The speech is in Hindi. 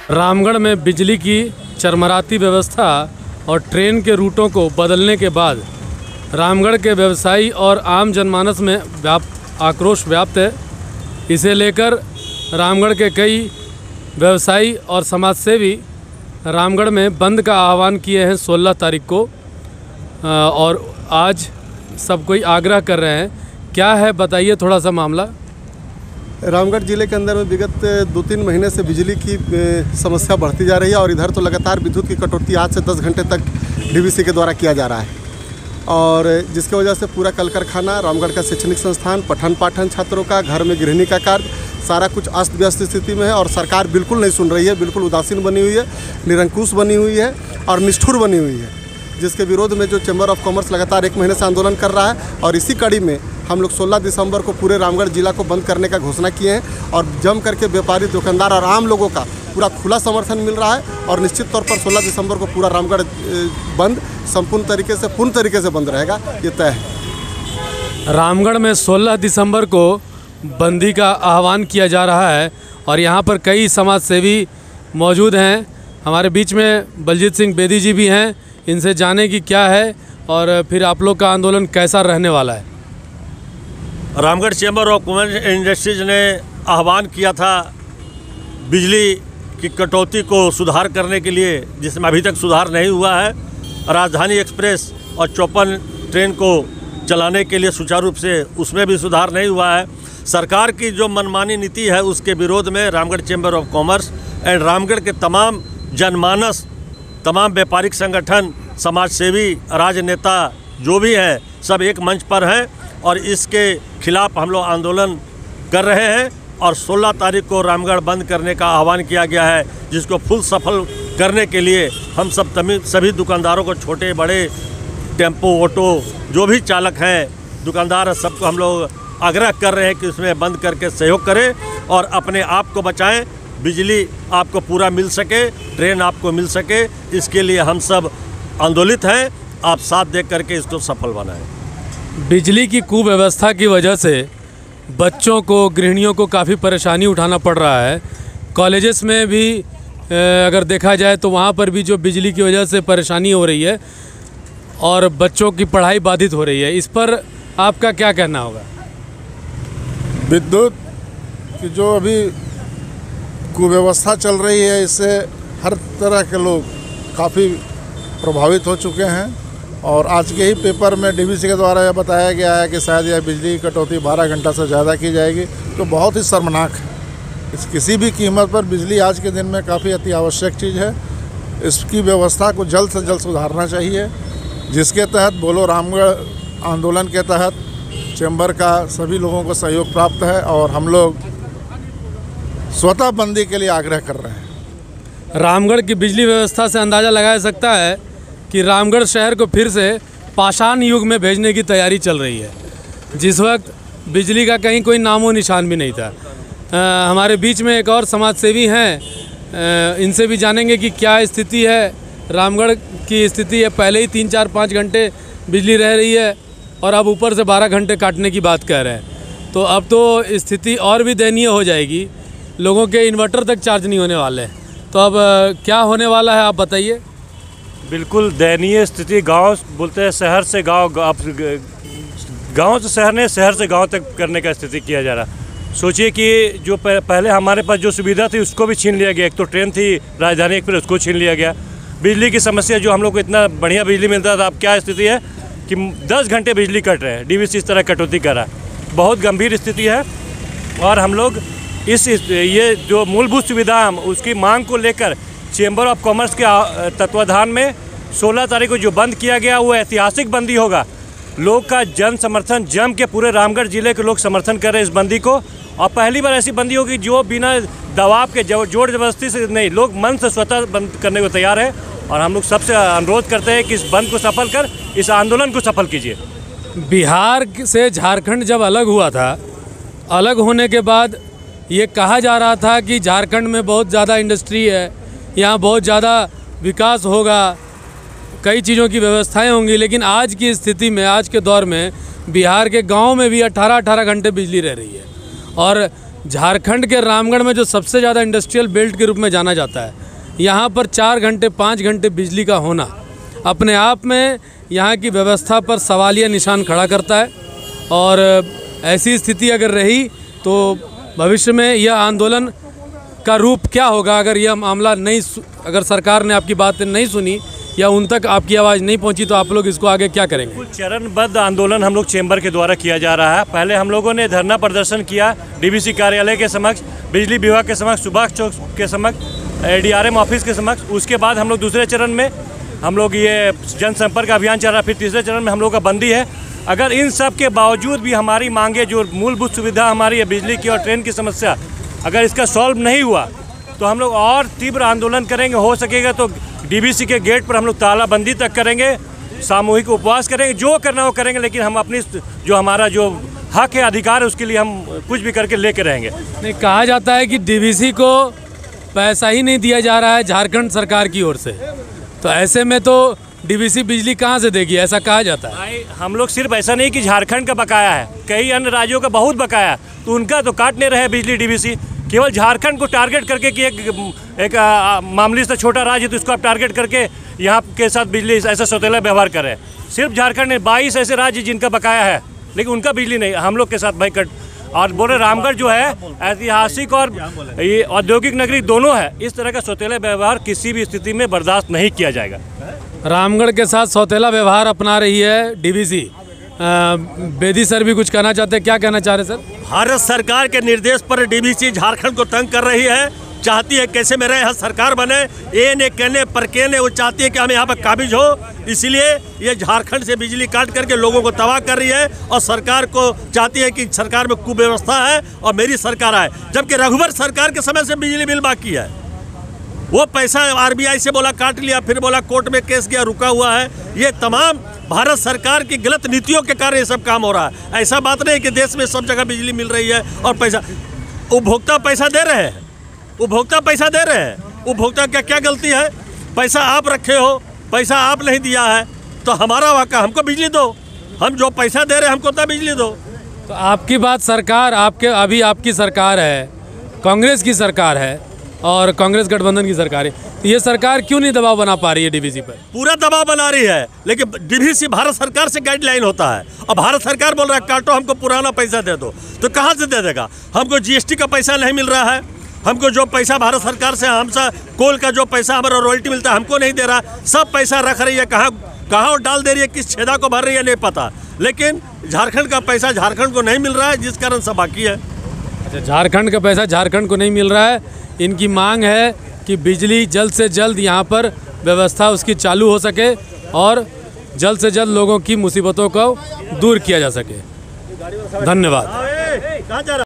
रामगढ़ में बिजली की चरमराती व्यवस्था और ट्रेन के रूटों को बदलने के बाद रामगढ़ के व्यवसायी और आम जनमानस में आक्रोश व्याप्त है। इसे लेकर रामगढ़ के कई व्यवसायी और समाजसेवी रामगढ़ में बंद का आह्वान किए हैं 16 तारीख को, और आज सब कोई आग्रह कर रहे हैं। क्या है बताइए थोड़ा सा मामला। रामगढ़ ज़िले के अंदर में विगत 2-3 महीने से बिजली की समस्या बढ़ती जा रही है और इधर तो लगातार विद्युत की कटौती आज से 10 घंटे तक डीवीसी के द्वारा किया जा रहा है, और जिसकी वजह से पूरा कल कारखाना, रामगढ़ का शैक्षणिक संस्थान, पठन पाठन छात्रों का, घर में गृहिणी का कार्य, सारा कुछ अस्त व्यस्त स्थिति में है। और सरकार बिल्कुल नहीं सुन रही है, बिल्कुल उदासीन बनी हुई है, निरंकुश बनी हुई है और निष्ठुर बनी हुई है, जिसके विरोध में जो चैम्बर ऑफ कॉमर्स लगातार 1 महीने से आंदोलन कर रहा है। और इसी कड़ी में हम लोग 16 दिसंबर को पूरे रामगढ़ जिला को बंद करने का घोषणा किए हैं, और जम करके व्यापारी, दुकानदार और आम लोगों का पूरा खुला समर्थन मिल रहा है। और निश्चित तौर पर 16 दिसंबर को पूरा रामगढ़ बंद संपूर्ण तरीके से, पूर्ण तरीके से बंद रहेगा, ये तय है। रामगढ़ में 16 दिसंबर को बंदी का आह्वान किया जा रहा है और यहाँ पर कई समाजसेवी मौजूद हैं। हमारे बीच में बलजीत सिंह बेदी जी भी हैं, इनसे जाने की क्या है और फिर आप लोग का आंदोलन कैसा रहने वाला है। Ramgarh chamber of commerce industries ने आह्वान किया था बिजली की कटौती को सुधार करने के लिए, जिसमें अभी तक सुधार नहीं हुआ है। राजधानी एक्सप्रेस और 54 ट्रेन को चलाने के लिए सुचारू रूप से उसमें भी सुधार नहीं हुआ है। सरकार की जो मनमानी नीति है उसके विरोध में Ramgarh chamber of commerce and Ramgarh के तमाम जनमानस, तमाम व्यापारिक संगठन, समाजसेवी, राजनेता जो भी हैं, सब एक मंच पर हैं और इसके खिलाफ हम लोग आंदोलन कर रहे हैं। और 16 तारीख को रामगढ़ बंद करने का आह्वान किया गया है, जिसको फुल सफल करने के लिए हम सभी दुकानदारों को, छोटे बड़े टेम्पो, ऑटो जो भी चालक हैं, दुकानदार, सबको हम लोग आग्रह कर रहे हैं कि उसमें बंद करके सहयोग करें और अपने आप को बचाएं। बिजली आपको पूरा मिल सके, ट्रेन आपको मिल सके, इसके लिए हम सब आंदोलित हैं। आप साथ दे करके इसको सफल बनाएं। बिजली की कुव्यवस्था की वजह से बच्चों को, गृहिणियों को काफ़ी परेशानी उठाना पड़ रहा है। कॉलेजेस में भी अगर देखा जाए तो वहाँ पर भी जो बिजली की वजह से परेशानी हो रही है और बच्चों की पढ़ाई बाधित हो रही है, इस पर आपका क्या कहना होगा। विद्युत की जो अभी कुव्यवस्था चल रही है, इससे हर तरह के लोग काफ़ी प्रभावित हो चुके हैं। और आज के ही पेपर में डीवीसी के द्वारा यह बताया गया है कि शायद यह बिजली की कटौती 12 घंटा से ज़्यादा की जाएगी, तो बहुत ही शर्मनाक है। इस किसी भी कीमत पर बिजली आज के दिन में काफ़ी अति आवश्यक चीज़ है। इसकी व्यवस्था को जल्द से जल्द सुधारना चाहिए, जिसके तहत बोलो रामगढ़ आंदोलन के तहत चैम्बर का सभी लोगों को सहयोग प्राप्त है और हम लोग स्वतः बंदी के लिए आग्रह कर रहे हैं। रामगढ़ की बिजली व्यवस्था से अंदाज़ा लगाया सकता है कि रामगढ़ शहर को फिर से पाषाण युग में भेजने की तैयारी चल रही है, जिस वक्त बिजली का कहीं कोई नामो निशान भी नहीं था। हमारे बीच में एक और समाजसेवी हैं, इनसे भी जानेंगे कि क्या स्थिति है। रामगढ़ की स्थिति है, पहले ही 3-4-5 घंटे बिजली रह रही है और अब ऊपर से 12 घंटे काटने की बात कह रहे हैं, तो अब तो स्थिति और भी दयनीय हो जाएगी। लोगों के इन्वर्टर तक चार्ज नहीं होने वाले हैं, तो अब क्या होने वाला है आप बताइए। बिल्कुल दयनीय स्थिति। गांव बोलते हैं शहर से गांव, गांव से शहर ने, शहर से गांव तक करने का स्थिति किया जा रहा। सोचिए कि जो पहले हमारे पास जो सुविधा थी उसको भी छीन लिया गया। एक तो ट्रेन थी राजधानी एक्सप्रेस, उसको छीन लिया गया। बिजली की समस्या, जो हम लोग को इतना बढ़िया बिजली मिलता था, अब क्या स्थिति है कि 10 घंटे बिजली कट रहे हैं। डीवीसी इस तरह कटौती कर रहा है, बहुत गंभीर स्थिति है। और हम लोग ये जो मूलभूत सुविधा उसकी मांग को लेकर चैम्बर ऑफ कॉमर्स के तत्वाधान में 16 तारीख को जो बंद किया गया वो ऐतिहासिक बंदी होगा। लोग का जन समर्थन जम के, पूरे रामगढ़ जिले के लोग समर्थन कर रहे हैं इस बंदी को। और पहली बार ऐसी बंदी होगी जो बिना दबाव के, जोर जबरदस्ती से नहीं, लोग मन से स्वतः बंद करने को तैयार है। और हम लोग सबसे अनुरोध करते हैं कि इस बंद को सफल कर इस आंदोलन को सफल कीजिए। बिहार से झारखंड जब अलग हुआ था, अलग होने के बाद ये कहा जा रहा था कि झारखंड में बहुत ज़्यादा इंडस्ट्री है, यहाँ बहुत ज़्यादा विकास होगा, कई चीज़ों की व्यवस्थाएं होंगी। लेकिन आज की स्थिति में, आज के दौर में बिहार के गांव में भी 18-18 घंटे बिजली रह रही है और झारखंड के रामगढ़ में जो सबसे ज़्यादा इंडस्ट्रियल बेल्ट के रूप में जाना जाता है, यहाँ पर 4 घंटे 5 घंटे बिजली का होना अपने आप में यहाँ की व्यवस्था पर सवालिया निशान खड़ा करता है। और ऐसी स्थिति अगर रही तो भविष्य में यह आंदोलन का रूप क्या होगा अगर यह मामला अगर सरकार ने आपकी बात नहीं सुनी या उन तक आपकी आवाज़ नहीं पहुंची, तो आप लोग इसको आगे क्या करेंगे? कुल चरणबद्ध आंदोलन हम लोग चेंबर के द्वारा किया जा रहा है। पहले हम लोगों ने धरना प्रदर्शन किया डीवीसी कार्यालय के समक्ष, बिजली विभाग के समक्ष, सुभाष चौक के समक्ष, DRM ऑफिस के समक्ष। उसके बाद हम लोग दूसरे चरण में हम लोग ये जनसंपर्क अभियान चल रहा है। फिर तीसरे चरण में हम लोग का बंदी है। अगर इन सब के बावजूद भी हमारी मांगे, जो मूलभूत सुविधा हमारी है बिजली की और ट्रेन की समस्या, अगर इसका सॉल्व नहीं हुआ तो हम लोग और तीव्र आंदोलन करेंगे। हो सकेगा तो डीवीसी के गेट पर हम लोग तालाबंदी तक करेंगे, सामूहिक उपवास करेंगे, जो करना वो करेंगे। लेकिन हम अपनी जो हमारा जो हक है, अधिकार है, उसके लिए हम कुछ भी करके लेके रहेंगे। नहीं, कहा जाता है कि डीवीसी को पैसा ही नहीं दिया जा रहा है झारखंड सरकार की ओर से, तो ऐसे में तो डीवीसी बिजली कहाँ से देगी, ऐसा कहा जाता है। भाई हम लोग सिर्फ ऐसा नहीं कि झारखंड का बकाया है, कई अन्य राज्यों का बहुत बकाया, तो उनका तो काट नहीं रहे बिजली डीवीसी। केवल झारखंड को टारगेट करके कि एक मामूली से छोटा राज्य है तो इसको आप टारगेट करके यहाँ के साथ बिजली ऐसा सौतेला व्यवहार कर रहे हैं। सिर्फ झारखंड में 22 ऐसे राज्य जिनका बकाया है, लेकिन उनका बिजली नहीं, हम लोग के साथ भाई कट। और बोले रामगढ़ जो है ऐतिहासिक और ये औद्योगिक नगरी दोनों है, इस तरह का सौतेला व्यवहार किसी भी स्थिति में बर्दाश्त नहीं किया जाएगा। रामगढ़ के साथ सौतेला व्यवहार अपना रही है डीवीसी। बेदी सर भी कुछ कहना चाहते हैं, क्या कहना चाह रहे सर? भारत सरकार के निर्देश पर डीवीसी झारखंड को तंग कर रही है, चाहती है कैसे मेरे यहाँ सरकार बने, ये ने कहने पर कहने वो चाहती है कि हम यहाँ पर काबिज हो, इसीलिए ये झारखंड से बिजली काट करके लोगों को तबाह कर रही है। और सरकार को चाहती है कि सरकार में कुव्यवस्था है और मेरी सरकार आए, जबकि रघुवर सरकार के समय से बिजली बिल बाकी है। वो पैसा RBI से बोला काट लिया, फिर बोला कोर्ट में केस गया, रुका हुआ है। ये तमाम भारत सरकार की गलत नीतियों के कारण ये सब काम हो रहा है। ऐसा बात नहीं कि देश में सब जगह बिजली मिल रही है और पैसा उपभोक्ता पैसा दे रहे हैं, उपभोक्ता पैसा दे रहे हैं। उपभोक्ता का क्या गलती है? पैसा आप रखे हो, पैसा आप नहीं दिया है तो हमारा वाक़ा, हमको बिजली दो, हम जो पैसा दे रहे हैं हमको तो बिजली दो। तो आपकी बात सरकार अभी आपकी सरकार है, कांग्रेस की सरकार है और कांग्रेस गठबंधन की सरकार है, तो ये सरकार क्यों नहीं दबाव बना पा रही है डीवीसी पर? पूरा दबाव बना रही है, लेकिन डीवीसी भारत सरकार से गाइडलाइन होता है और भारत सरकार बोल रहा है काटो, हमको पुराना पैसा दे दो, तो कहाँ से दे देगा? हमको GST का पैसा नहीं मिल रहा है, हमको जो पैसा भारत सरकार से हमसे कोल का जो पैसा हमारा रॉयल्टी मिलता है हमको नहीं दे रहा। सब पैसा रख रही है, कहाँ डाल दे रही है, किस छेदा को भर रही है नहीं पता, लेकिन झारखंड का पैसा झारखंड को नहीं मिल रहा है, जिस कारण सब बाकी है। अच्छा, झारखंड का पैसा झारखंड को नहीं मिल रहा है। इनकी मांग है कि बिजली जल्द से जल्द यहाँ पर व्यवस्था उसकी चालू हो सके और जल्द से जल्द लोगों की मुसीबतों को दूर किया जा सके। धन्यवाद।